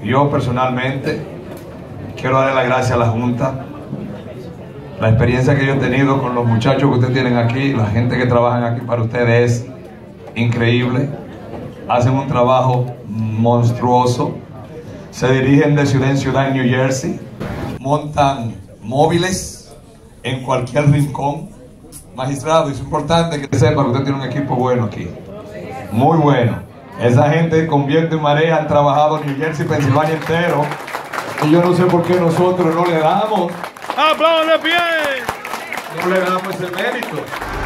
Yo personalmente quiero darle las gracias a la Junta. La experiencia que yo he tenido con los muchachos que ustedes tienen aquí, la gente que trabajan aquí para ustedes es increíble. Hacen un trabajo monstruoso. Se dirigen de ciudad en ciudad en New Jersey. Montan móviles en cualquier rincón. Magistrado, es importante que sepa que usted tiene un equipo bueno aquí. Muy bueno. Esa gente con viento y marea han trabajado en New Jersey, Pensilvania entero. Y yo no sé por qué nosotros no le damos. ¡Aplausos de pie! No le damos ese mérito.